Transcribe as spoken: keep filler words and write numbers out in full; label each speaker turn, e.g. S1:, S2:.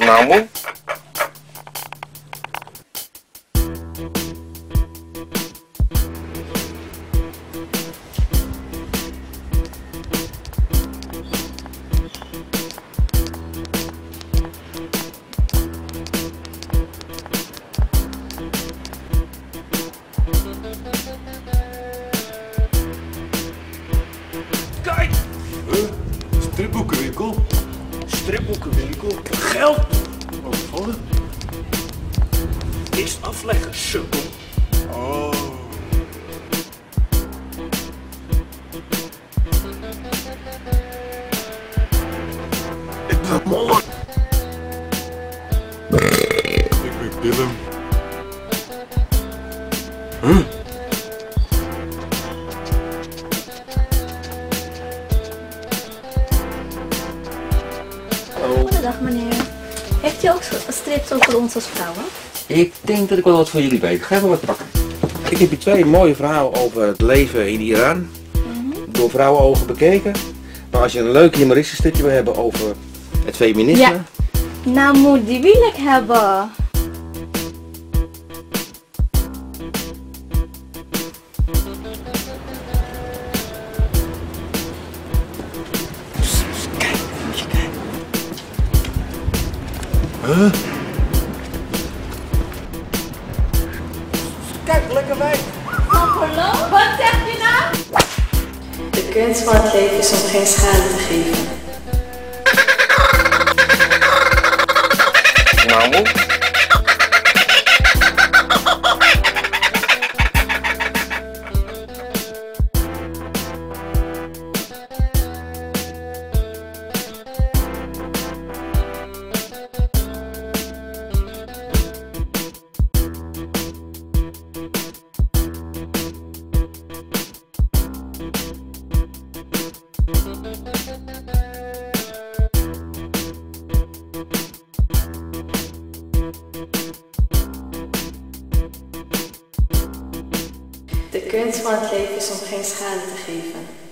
S1: Nou, moe.
S2: Kijk!
S3: Huh? Stripboekenwinkel?
S2: Stripboekenwinkel. Geld!
S3: Wat voor?
S2: Eerst afleggen, sukkel.
S3: Oh.
S2: Ik ben mollen.
S3: Ik ben Willem. Huh?
S4: Goedendag meneer. Heeft u ook strips over ons als vrouwen?
S1: Ik denk dat ik wel wat voor jullie weet. Ga even wat pakken.
S5: Ik heb hier twee mooie verhalen over het leven in Iran.
S4: Mm-hmm.
S5: Door vrouwenogen bekeken. Maar als je een leuk humoristisch stukje wil hebben over het feminisme.
S4: Ja. Nou moet die wil ik hebben.
S3: Huh?
S5: Kijk, lekker wijn.
S4: Hallo? Wat zegt u nou?
S6: De kunst van het leven is om geen schade te geven.
S1: Nou, moe.
S6: De kunst van het leven is om geen schade te geven.